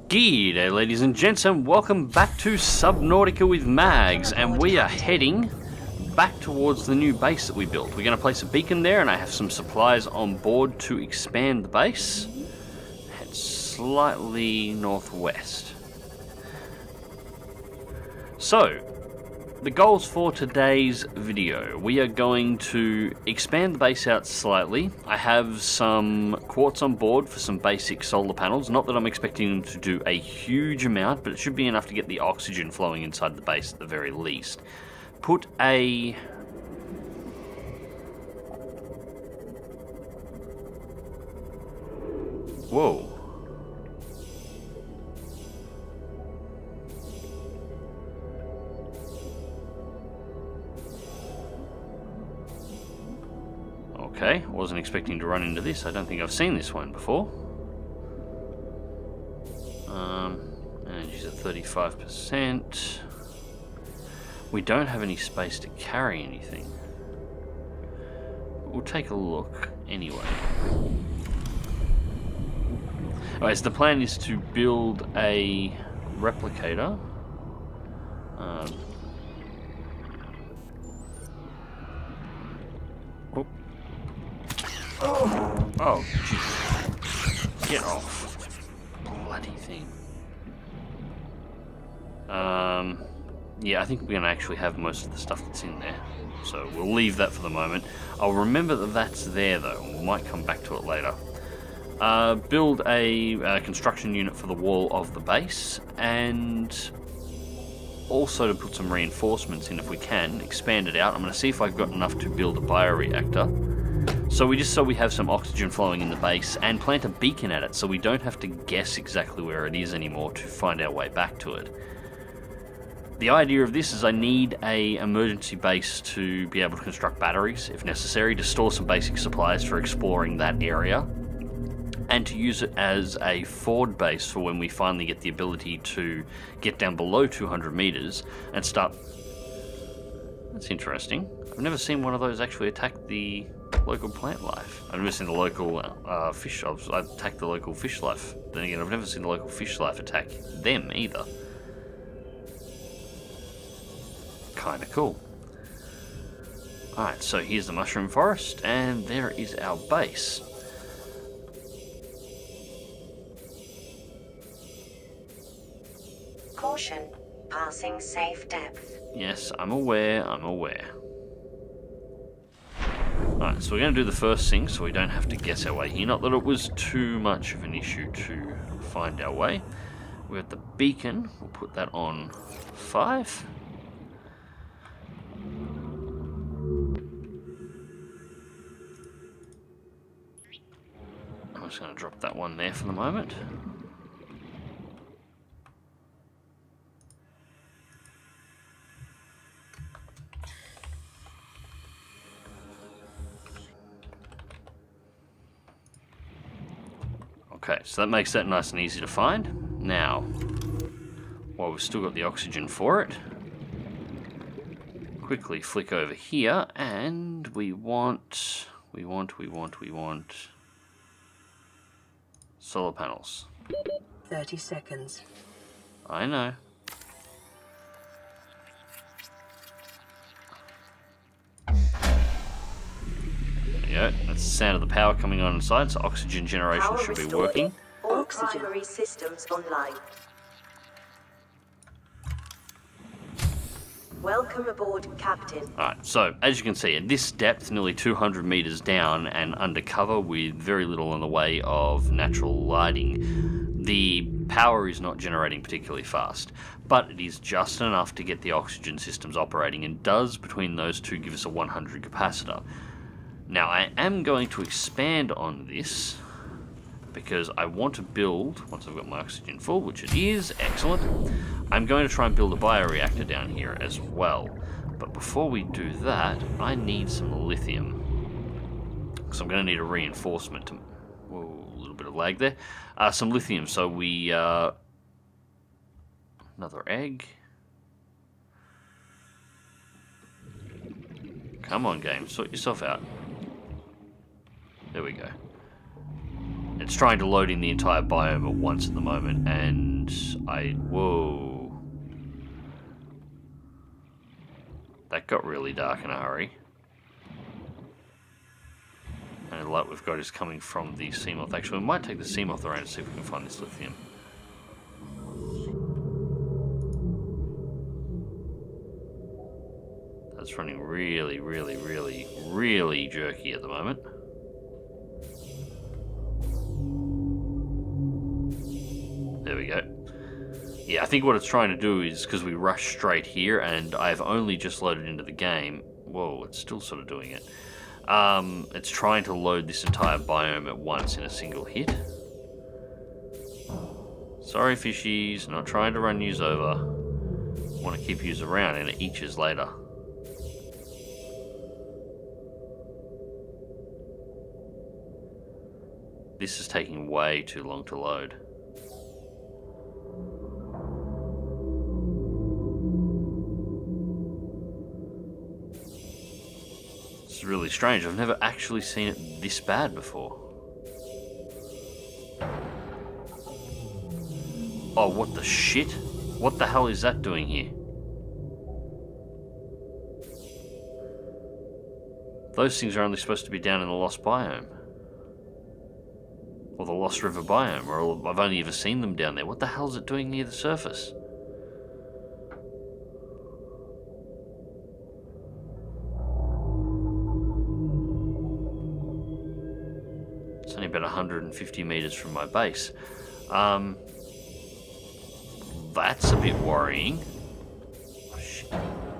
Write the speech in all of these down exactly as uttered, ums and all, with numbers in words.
G'day ladies and gents, and welcome back to Subnautica with Mags, and we are heading back towards the new base that we built. We're going to place a beacon there, and I have some supplies on board to expand the base. Head slightly northwest. So, the goals for today's video. We are going to expand the base out slightly. I have some quartz on board for some basic solar panels. Not that I'm expecting them to do a huge amount, but it should be enough to get the oxygen flowing inside the base at the very least. Put a... Whoa. Okay, wasn't expecting to run into this. I don't think I've seen this one before. Um, energy's at thirty-five percent. We don't have any space to carry anything. We'll take a look anyway. Alright, so the plan is to build a replicator. Um, Oh, jeez. Get off. Bloody thing. Um, yeah, I think we're going to actually have most of the stuff that's in there. So we'll leave that for the moment. I'll remember that that's there, though. We might come back to it later. Uh, build a, a construction unit for the wall of the base, and also to put some reinforcements in if we can. Expand it out. I'm going to see if I've got enough to build a bioreactor. So we just so we have some oxygen flowing in the base, and plant a beacon at it so we don't have to guess exactly where it is anymore to find our way back to it. The idea of this is I need a emergency base to be able to construct batteries if necessary, to store some basic supplies for exploring that area, and to use it as a forward base for when we finally get the ability to get down below two hundred meters and start... That's interesting. I've never seen one of those actually attack the local plant life. I've never seen the local uh, fish. I've, I've attacked the local fish life. Then again, I've never seen the local fish life attack them either. Kinda cool. Alright, so here's the mushroom forest, and there is our base. Caution, passing safe depth. Yes, I'm aware, I'm aware. Alright, so we're going to do the first thing so we don't have to guess our way here. Not that it was too much of an issue to find our way. We're at the beacon. We'll put that on five. I'm just going to drop that one there for the moment. Okay, so that makes that nice and easy to find. Now, while we've still got the oxygen for it, quickly flick over here, and we want, we want, we want, we want solar panels. thirty seconds. I know. Yeah, that's the sound of the power coming on inside, so oxygen generation Power should be restored. working. All primary systems online. Welcome aboard, Captain. Alright, so as you can see, at this depth, nearly two hundred meters down and undercover with very little in the way of natural lighting, the power is not generating particularly fast, but it is just enough to get the oxygen systems operating, and does, between those two, give us a one hundred capacitor. Now, I am going to expand on this because I want to build, once I've got my oxygen full, which it is, excellent, I'm going to try and build a bioreactor down here as well. But before we do that, I need some lithium. So I'm going to need a reinforcement to... Whoa, a little bit of lag there. Uh, some lithium, so we... Uh, another egg. Come on, game, sort yourself out. There we go. It's trying to load in the entire biome at once at the moment, and I... Whoa. That got really dark in a hurry. And the light we've got is coming from the Seamoth. Actually, we might take the Seamoth around and see if we can find this lithium. That's running really, really, really, really jerky at the moment. There we go. Yeah, I think what it's trying to do is, because we rush straight here, and I've only just loaded into the game. Whoa, it's still sort of doing it. Um, it's trying to load this entire biome at once in a single hit. Sorry, fishies, not trying to run yous over. Want to keep yous around, and it eats yous later. This is taking way too long to load. It's really strange. I've never actually seen it this bad before. Oh, what the shit? What the hell is that doing here? Those things are only supposed to be down in the Lost Biome. Or the Lost River Biome, or I've only ever seen them down there. What the hell is it doing near the surface? It's only about one hundred fifty meters from my base. Um, that's a bit worrying. Oh, shit.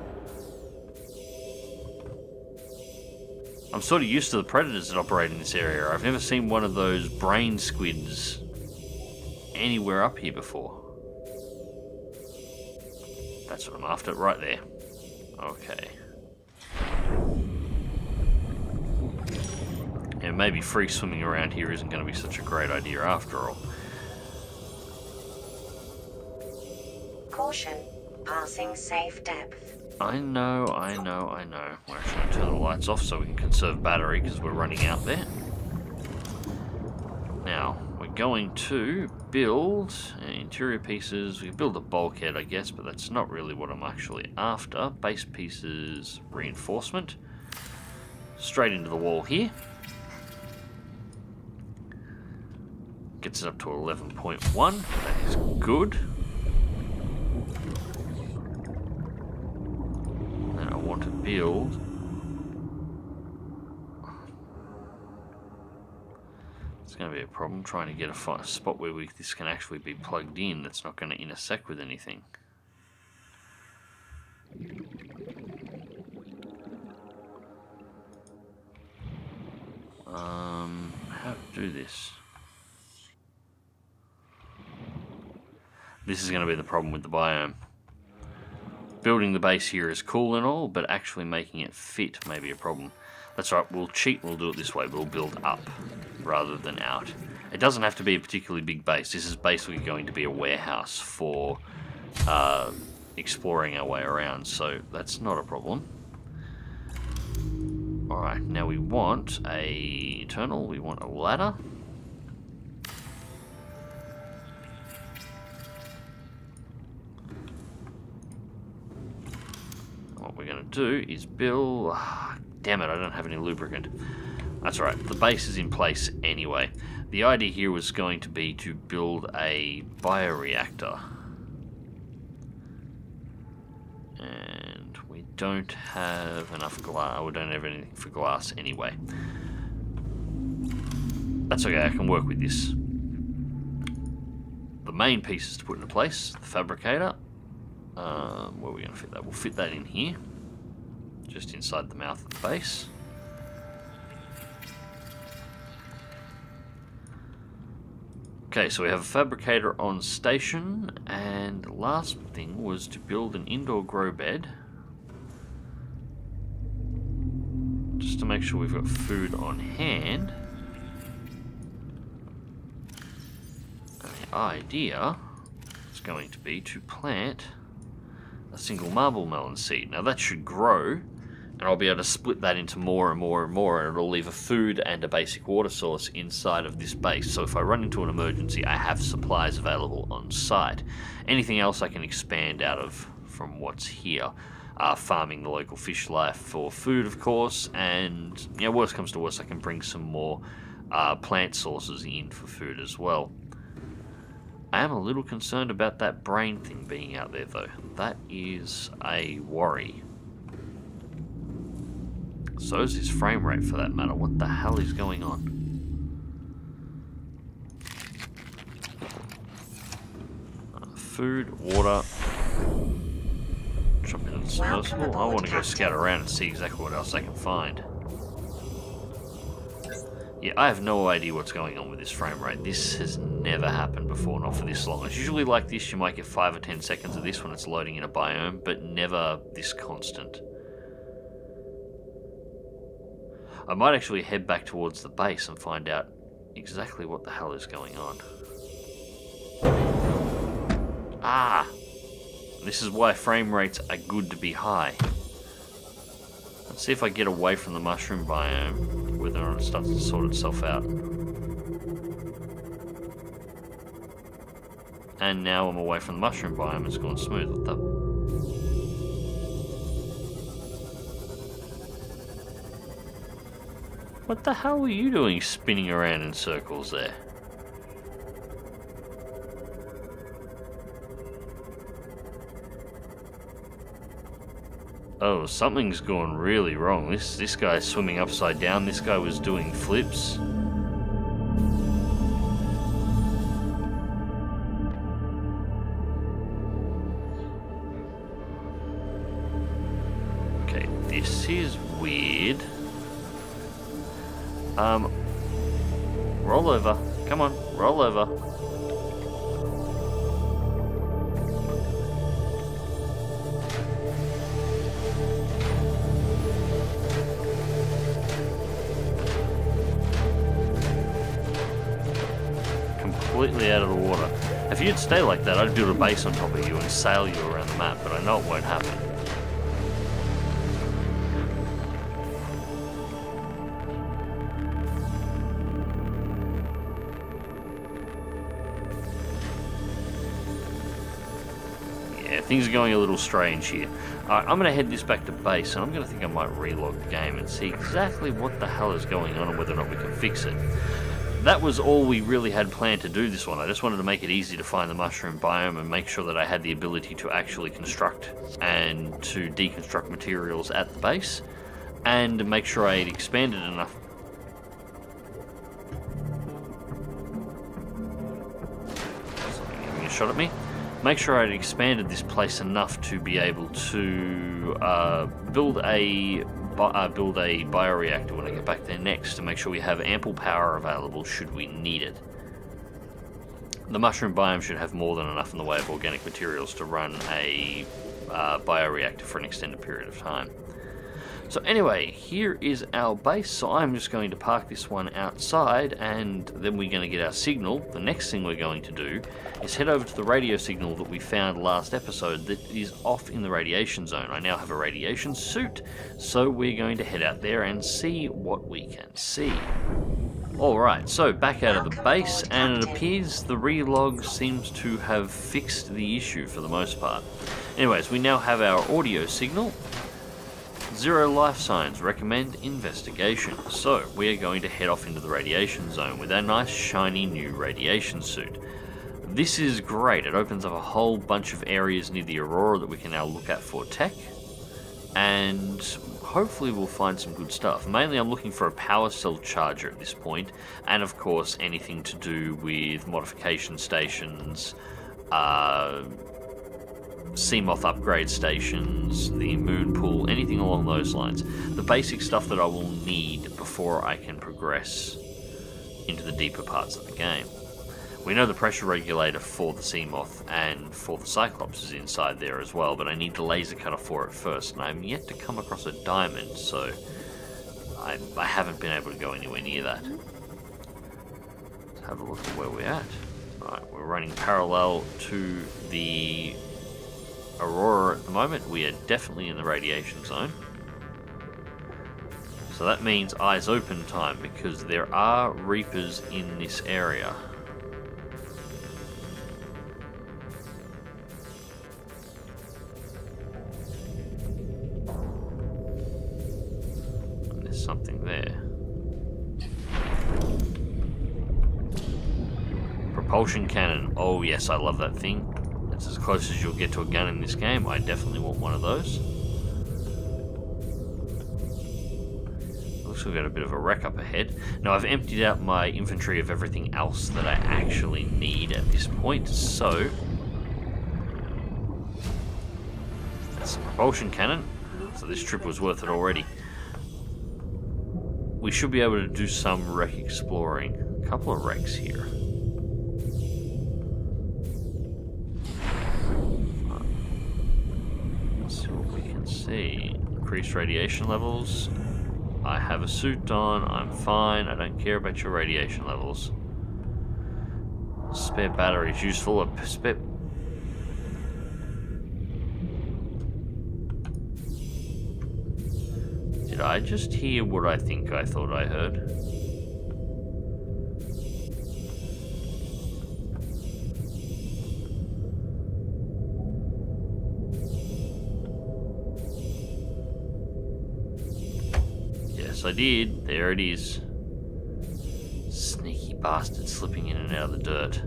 I'm sort of used to the predators that operate in this area. I've never seen one of those brain squids anywhere up here before. That's what I'm after, right there. Okay. And maybe free swimming around here isn't going to be such a great idea after all. Caution, passing safe depth. I know, I know, I know. We're actually going to turn the lights off so we can conserve battery because we're running out there. Now, we're going to build interior pieces. We can build a bulkhead, I guess, but that's not really what I'm actually after. Base pieces, reinforcement. Straight into the wall here. Gets it up to eleven point one. That is good. Then I want to build. It's going to be a problem trying to get a spot where we, this can actually be plugged in that's not going to intersect with anything. Um, how to do this? This is going to be the problem with the biome. Building the base here is cool and all, but actually making it fit may be a problem. That's right, we'll cheat, we'll do it this way. We'll build up rather than out. It doesn't have to be a particularly big base. This is basically going to be a warehouse for uh, exploring our way around, so that's not a problem. Alright, now we want a tunnel, we want a ladder. What we're going to do is build... Ah, damn it, I don't have any lubricant. That's right, the base is in place anyway. The idea here was going to be to build a bioreactor. And we don't have enough glass. We don't have anything for glass anyway. That's okay, I can work with this. The main pieces to put into place, the fabricator. Um, where are we going to fit that? We'll fit that in here, just inside the mouth of the base. Okay, so we have a fabricator on station, and the last thing was to build an indoor grow bed, just to make sure we've got food on hand. And the idea is going to be to plant a single marble melon seed. Now that should grow And I'll be able to split that into more and more and more, and it'll leave a food and a basic water source inside of this base. So if I run into an emergency, I have supplies available on site. Anything else I can expand out of from what's here. Uh, farming the local fish life for food, of course, and you know, worst comes to worst, I can bring some more uh, plant sources in for food as well. I am a little concerned about that brain thing being out there, though. That is a worry. So is his frame rate, for that matter. What the hell is going on? Uh, food, water. Jump into the submersible. I want to go scout around and see exactly what else I can find. Yeah, I have no idea what's going on with this frame rate. This has never happened before, not for this long. It's usually like this, you might get five or ten seconds of this when it's loading in a biome, but never this constant. I might actually head back towards the base and find out exactly what the hell is going on. Ah! This is why frame rates are good to be high. Let's see if I get away from the mushroom biome, whether or not it starts to sort itself out. And now I'm away from the mushroom biome, it's gone smooth. What the... What the hell were you doing spinning around in circles there? Oh, something's gone really wrong. This this guy's swimming upside down. This guy was doing flips. Okay, this is weird. Um, roll over. Come on, roll over. Completely out of the water. If you'd stay like that, I'd build a base on top of you and sail you around the map, but I know it won't happen. Yeah, things are going a little strange here. Alright, I'm going to head this back to base, and I'm going to think I might relog the game and see exactly what the hell is going on and whether or not we can fix it. That was all we really had planned to do this one. I just wanted to make it easy to find the mushroom biome and make sure that I had the ability to actually construct and to deconstruct materials at the base, and make sure I had expanded enough. Something giving a shot at me. Make sure I had expanded this place enough to be able to uh, build a Uh, build a bioreactor when I get back there next to make sure we have ample power available should we need it. The mushroom biome should have more than enough in the way of organic materials to run a uh, bioreactor for an extended period of time. So anyway, here is our base, so I'm just going to park this one outside, and then we're going to get our signal. The next thing we're going to do is head over to the radio signal that we found last episode that is off in the radiation zone. I now have a radiation suit, so we're going to head out there and see what we can see. Alright, so back out of the base, and it appears the relog seems to have fixed the issue for the most part. Anyways, we now have our audio signal. Zero life signs, recommend investigation. So, we are going to head off into the radiation zone with our nice shiny new radiation suit. This is great, it opens up a whole bunch of areas near the Aurora that we can now look at for tech, and hopefully we'll find some good stuff. Mainly I'm looking for a power cell charger at this point, and of course anything to do with modification stations, uh... Seamoth upgrade stations, the moon pool, anything along those lines. The basic stuff that I will need before I can progress into the deeper parts of the game. We know the pressure regulator for the Seamoth and for the Cyclops is inside there as well, but I need the laser cutter for it first, and I'm yet to come across a diamond, so I, I haven't been able to go anywhere near that. Let's have a look at where we're at. Right, we're running parallel to the Aurora at the moment. We are definitely in the radiation zone. So that means eyes open time, because there are Reapers in this area. And there's something there. Propulsion cannon. Oh yes, I love that thing. It's as close as you'll get to a gun in this game. I definitely want one of those. Looks like we've got a bit of a wreck up ahead. Now I've emptied out my inventory of everything else that I actually need at this point, so that's the propulsion cannon. So this trip was worth it already. We should be able to do some wreck exploring. A couple of wrecks here. See, increased radiation levels. I have a suit on, I'm fine, I don't care about your radiation levels. Spare battery is useful. A spare... Did I just hear what I think I thought I heard? Yes, I did. There it is. Sneaky bastard slipping in and out of the dirt.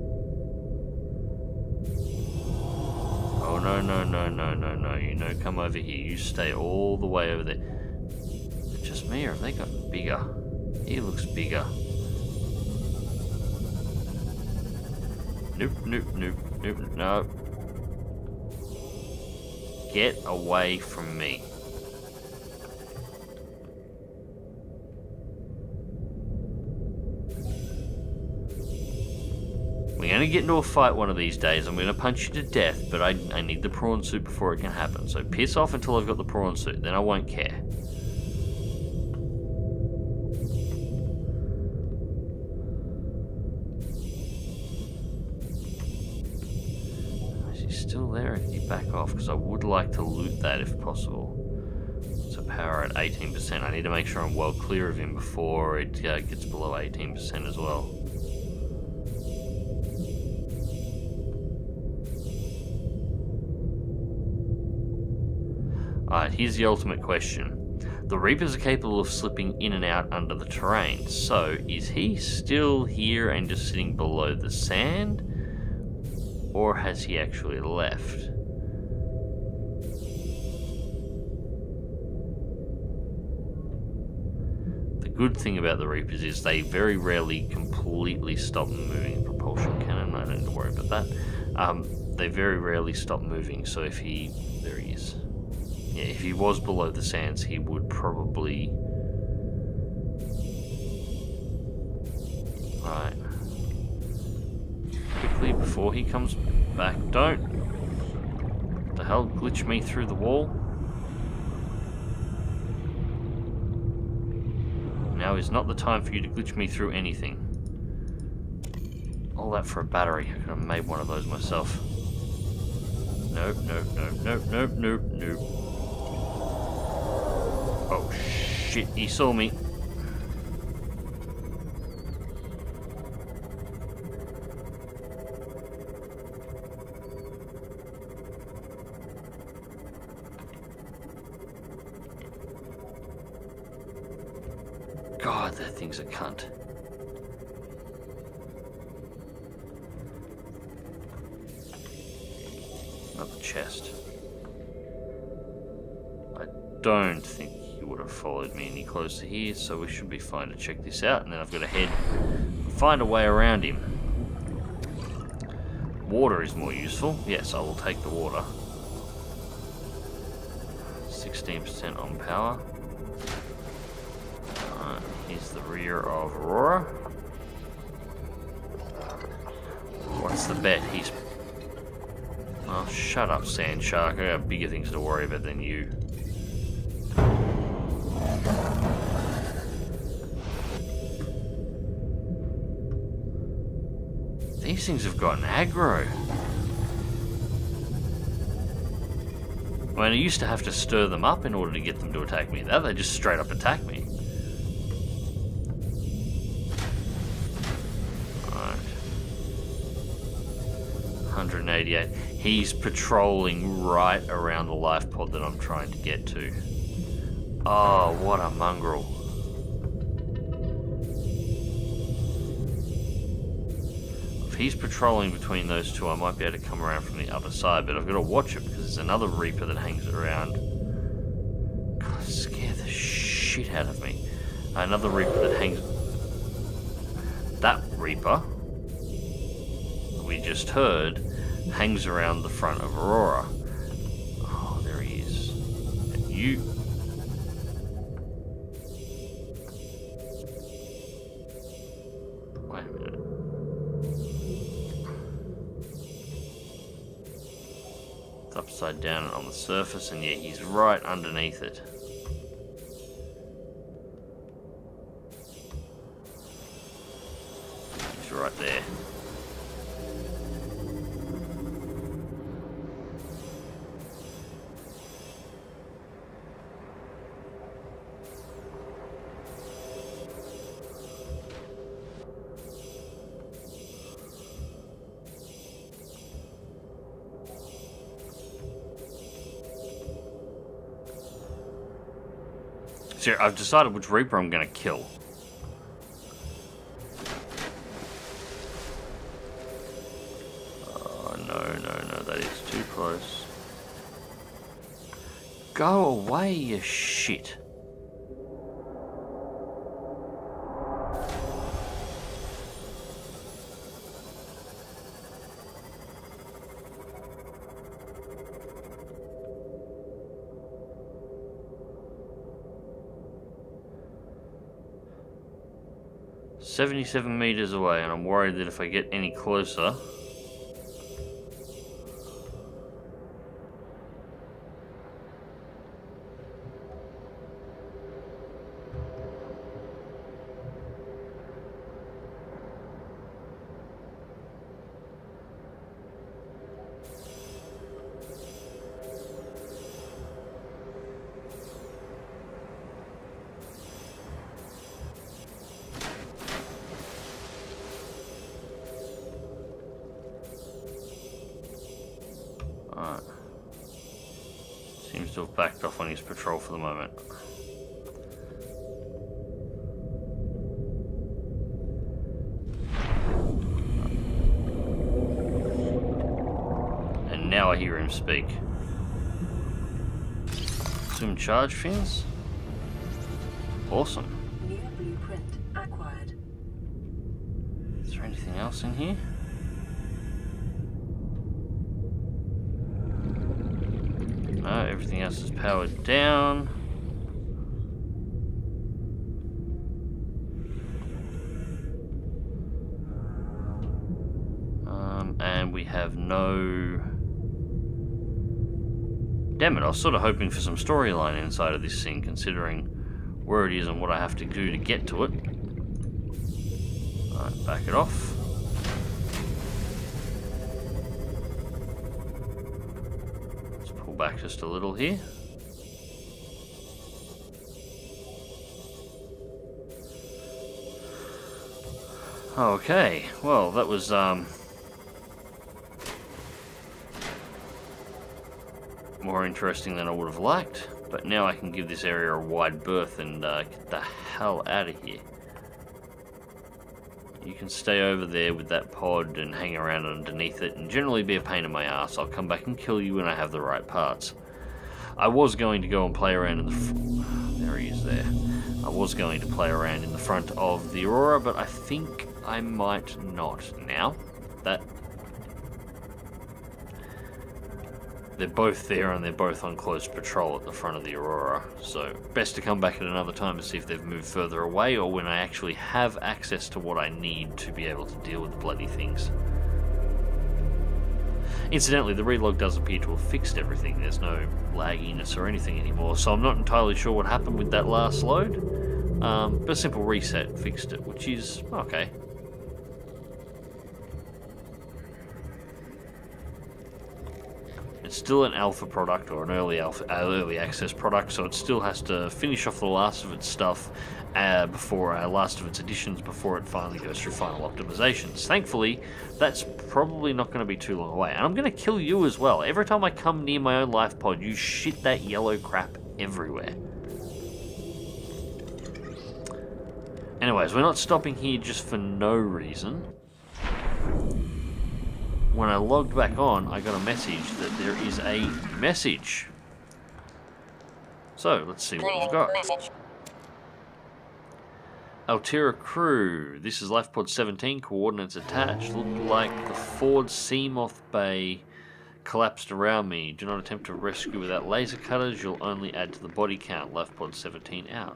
Oh, no, no, no, no, no, no. You know, come over here. You stay all the way over there. Is it just me, or have they gotten bigger? He looks bigger. Nope, nope, nope, nope, no. Get away from me. We're going to get into a fight one of these days. I'm going to punch you to death, but I, I need the prawn suit before it can happen. So piss off until I've got the prawn suit, then I won't care. Is he still there? Can you back off? Because I would like to loot that if possible. So power at eighteen percent. I need to make sure I'm well clear of him before it uh, gets below eighteen percent as well. Alright, here's the ultimate question. The Reapers are capable of slipping in and out under the terrain, so is he still here and just sitting below the sand? Or has he actually left? The good thing about the Reapers is they very rarely completely stop moving. Propulsion cannon, I don't need to worry about that. Um, they very rarely stop moving, so if he... there he is. Yeah, if he was below the sands, he would probably... Right. Quickly, before he comes back. Don't! What the hell? Glitch me through the wall? Now is not the time for you to glitch me through anything. All that for a battery. I could have made one of those myself. Nope, nope, nope, nope, nope, nope, nope. Oh shit, he saw me. God, that thing's a cunt. Another chest. I don't think he would have followed me any closer here, so we should be fine to check this out, and then I've got to head find a way around him. Water is more useful. Yes, I will take the water. sixteen percent on power. Alright, here's the rear of Aurora. What's the bet? He's... Oh, shut up, Sand Shark. I got bigger things to worry about than you. These things have gotten aggro. I mean, I used to have to stir them up in order to get them to attack me. Now they just straight up attack me. one eighty-eight. He's patrolling right around the life pod that I'm trying to get to. Oh, what a mongrel. If he's patrolling between those two, I might be able to come around from the other side, but I've got to watch it because there's another Reaper that hangs around. God, scare the shit out of me. Another Reaper that hangs... That Reaper we just heard hangs around the front of Aurora. Oh, there he is. And you... Wait a minute. It's upside down on the surface, and yeah, he's right underneath it. He's right there. So I've decided which Reaper I'm going to kill. Oh, no, no, no, that is too close. Go away, you shit. seventy-seven meters away, and I'm worried that if I get any closer... Alright. Seems to have backed off on his patrol for the moment. And now I hear him speak. Some charge fins? Awesome. New blueprint acquired. Is there anything else in here? No, everything else is powered down. Um, and we have no... Damn it, I was sort of hoping for some storyline inside of this thing, considering where it is and what I have to do to get to it. Alright, back it off. Back just a little here. Okay, well that was um more interesting than I would have liked, but now I can give this area a wide berth and uh, get the hell out of here. You can stay over there with that pod and hang around underneath it and generally be a pain in my ass. I'll come back and kill you when I have the right parts. I was going to go and play around in the... F there he is there. I was going to play around in the front of the Aurora, but I think I might not now. That... They're both there and they're both on close patrol at the front of the Aurora, so best to come back at another time and see if they've moved further away or when I actually have access to what I need to be able to deal with the bloody things. Incidentally, the relog does appear to have fixed everything. There's no lagginess or anything anymore, so I'm not entirely sure what happened with that last load, um, but a simple reset fixed it, which is okay. It's still an alpha product or an early alpha, uh, early access product, so it still has to finish off the last of its stuff uh, before our last of its editions, before it finally goes through final optimizations. Thankfully, that's probably not going to be too long away. And I'm going to kill you as well. Every time I come near my own life pod, you shit that yellow crap everywhere. Anyways, we're not stopping here just for no reason. When I logged back on, I got a message that there is a message. So, let's see what we've got. Altera crew. This is LifePod seventeen, coordinates attached. Look like the Ford Seamoth Bay collapsed around me. Do not attempt to rescue without laser cutters. You'll only add to the body count. LifePod seventeen out.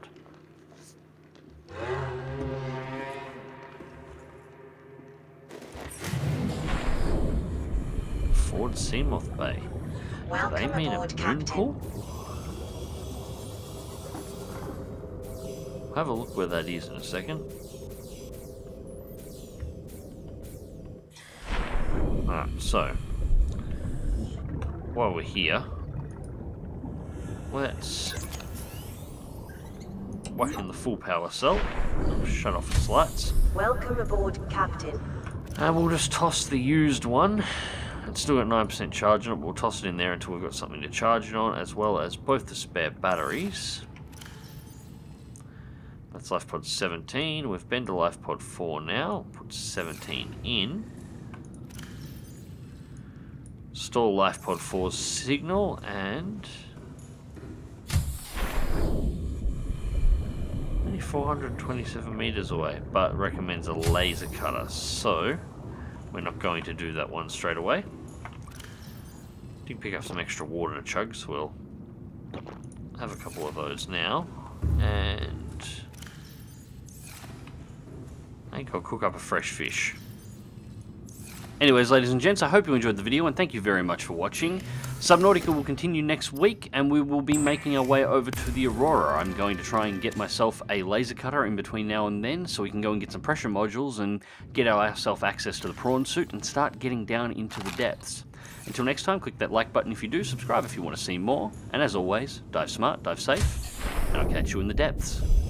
Ford Seamoth Bay. Do they mean a moon pool? I'll have a look where that is in a second. Alright, so while we're here, let's whack in the full power cell. Shut off its lights. Welcome aboard, Captain. And we'll just toss the used one. It's still got nine percent charge on it, but we'll toss it in there until we've got something to charge it on, as well as both the spare batteries. That's LifePod seventeen. We've been to LifePod four now. Put seventeen in. Install LifePod four's signal, and only four hundred twenty-seven meters away, but recommends a laser cutter, so we're not going to do that one straight away. Did pick up some extra water to chug, so we'll have a couple of those now. And I think I'll cook up a fresh fish. Anyways, ladies and gents, I hope you enjoyed the video, and thank you very much for watching. Subnautica will continue next week, and we will be making our way over to the Aurora. I'm going to try and get myself a laser cutter in between now and then, so we can go and get some pressure modules and get ourselves access to the prawn suit and start getting down into the depths. Until next time, click that like button if you do, subscribe if you want to see more, and as always, dive smart, dive safe, and I'll catch you in the depths.